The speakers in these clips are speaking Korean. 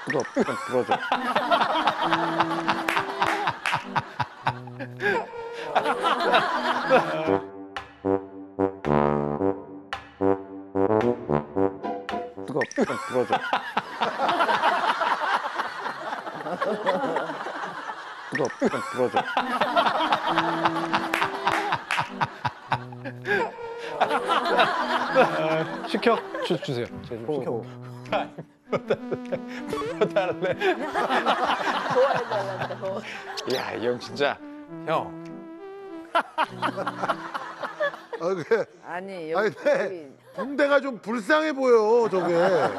이거 좀 불어줘. 이거 좀 불어줘. 이거 좀 불어줘. 시켜 주세요. 제가 좀 시켜. 달래. 도와달란다고. 야, 이 형 진짜 형. 그게 아니 아니 여기, 근데 붕대가 좀 불쌍해 보여 저게.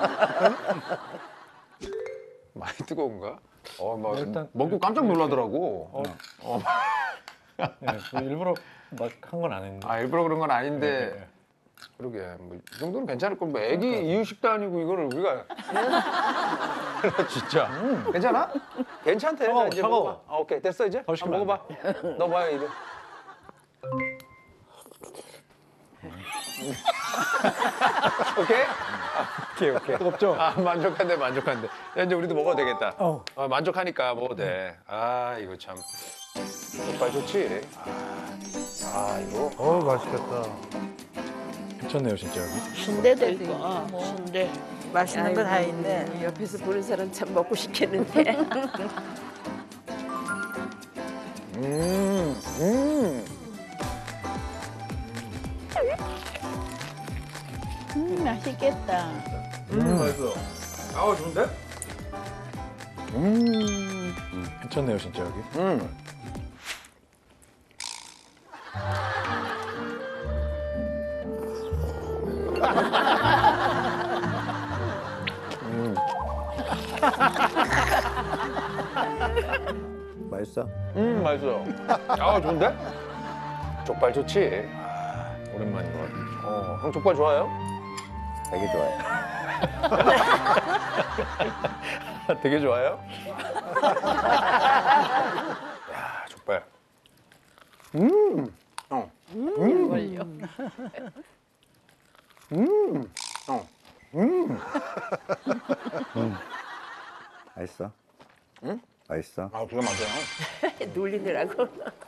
많이 뜨거운가? 막 일단 먹고 깜짝 놀라더라고. 네, 일부러 막 한 건 안 했는데. 아, 일부러 그런 건 아닌데. 네. 그러게, 뭐 이 정도는 괜찮을 걸. 뭐 애기 이유식도 아니고 이거를 우리가 진짜 괜찮아? 괜찮대. 차가워, 이제 차가워. 먹어봐. 아, 오케이 됐어 이제. 더 시키면 먹어봐. 넣어봐요 이거. 오케이? 오케이. 뜨겁죠? 아, 만족한데. 야, 이제 우리도 먹어도 되겠다. 어. 만족하니까 먹어도 돼. 아, 이거 참. 족발 좋지? 이거. 맛있겠다. 괜찮네요 진짜 여기. 순대도 있고 순대 맛있는 거 다 있네. 옆에서 보는 사람 참 먹고 싶겠는데. 맛있겠다. 맛있어. 아, 좋은데? 괜찮네요 진짜 여기. 맛있어? 맛있어. 아, 좋은데? 족발 좋지? 오랜만인 것 같아. 형 족발 좋아해요? 되게 좋아해. 되게 좋아해요? 야, 족발. 형. 걸려. 형. 맛있어? 응? 맛있어? 아, 기가 막혀요. 놀리느라고.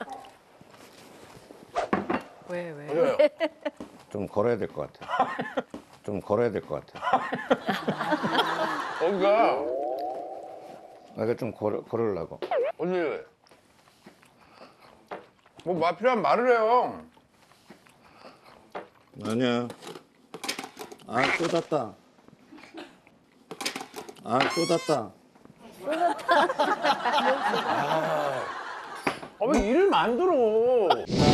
왜? 맞아요. 좀 걸어야 될 것 같아. 좀 걸어야 될 것 같아. 어디가? 내가 좀 걸으려고. 어디? 뭐 말 필요하면 말을 해요. 아니야. 아, 쏟았다. 아, 쏟았다. 왜 일을 만들어?